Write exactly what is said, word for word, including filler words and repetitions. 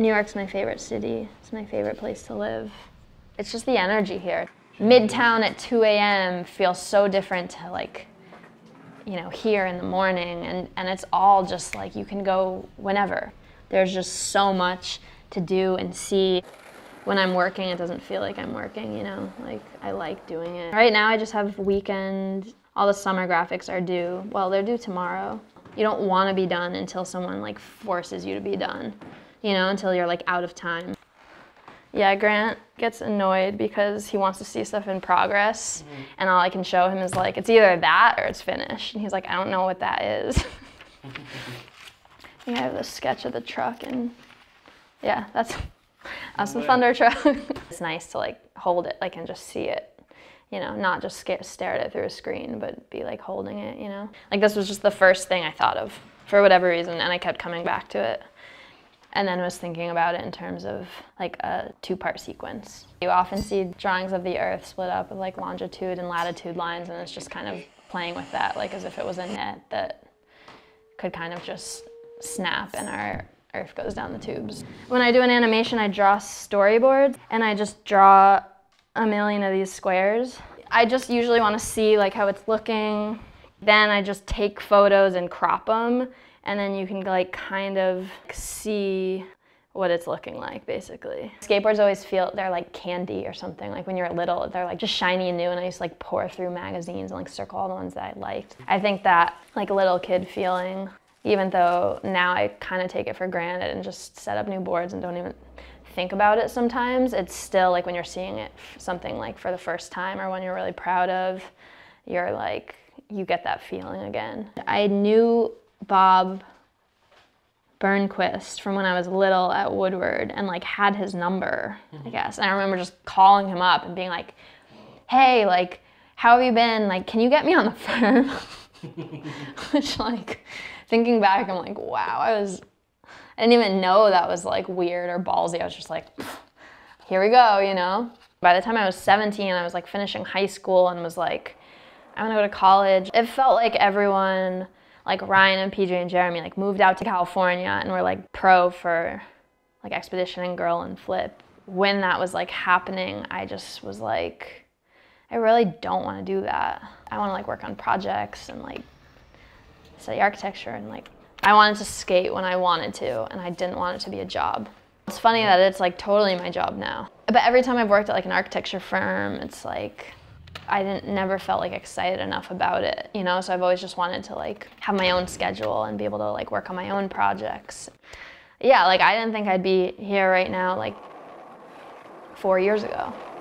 New York's my favorite city. It's my favorite place to live. It's just the energy here. Midtown at two A M feels so different to like, you know, here in the morning, and, and it's all just like you can go whenever. There's just so much to do and see. When I'm working, it doesn't feel like I'm working, you know, like I like doing it. Right now I just have weekend, all the summer graphics are due. Well, they're due tomorrow. You don't want to be done until someone like forces you to be done, you know, until you're like out of time. Yeah, Grant gets annoyed because he wants to see stuff in progress, mm-hmm. and all I can show him is like, it's either that or it's finished. And he's like, I don't know what that is. I think I have this sketch of the truck, and yeah, that's, that's the Thunder truck. It's nice to like hold it, like, and just see it, you know, not just scare, stare at it through a screen, but be like holding it, you know? Like this was just the first thing I thought of for whatever reason, and I kept coming back to it. And then was thinking about it in terms of like a two-part sequence. You often see drawings of the Earth split up with like longitude and latitude lines, and it's just kind of playing with that, like as if it was a net that could kind of just snap and our Earth goes down the tubes. When I do an animation, I draw storyboards, and I just draw a million of these squares. I just usually want to see like how it's looking. Then I just take photos and crop them. And then you can like kind of see what it's looking like, basically. Skateboards always feel, they're like candy or something. Like when you're little, they're like just shiny and new, and I used to like pour through magazines and like circle all the ones that I liked. I think that like little kid feeling, even though now I kind of take it for granted and just set up new boards and don't even think about it sometimes, it's still like when you're seeing it, something like for the first time or when you're really proud of, you're like, you get that feeling again. I knew Bob Burnquist from when I was little at Woodward, and like had his number, I guess. And I remember just calling him up and being like, hey, like, how have you been? Like, can you get me on the firm? Which like, thinking back, I'm like, wow, I was, I didn't even know that was like weird or ballsy. I was just like, here we go, you know? By the time I was seventeen, I was like finishing high school and was like, I want to go to college. It felt like everyone, like Ryan and P J and Jeremy, like moved out to California and were like pro for like Expedition and Girl and Flip. When that was like happening, I just was like, I really don't want to do that. I want to like work on projects and like study architecture, and like I wanted to skate when I wanted to, and I didn't want it to be a job. It's funny that it's like totally my job now. But every time I've worked at like an architecture firm, it's like, I didn't never felt like excited enough about it, you know? So I've always just wanted to like have my own schedule and be able to like work on my own projects. Yeah, like I didn't think I'd be here right now like four years ago.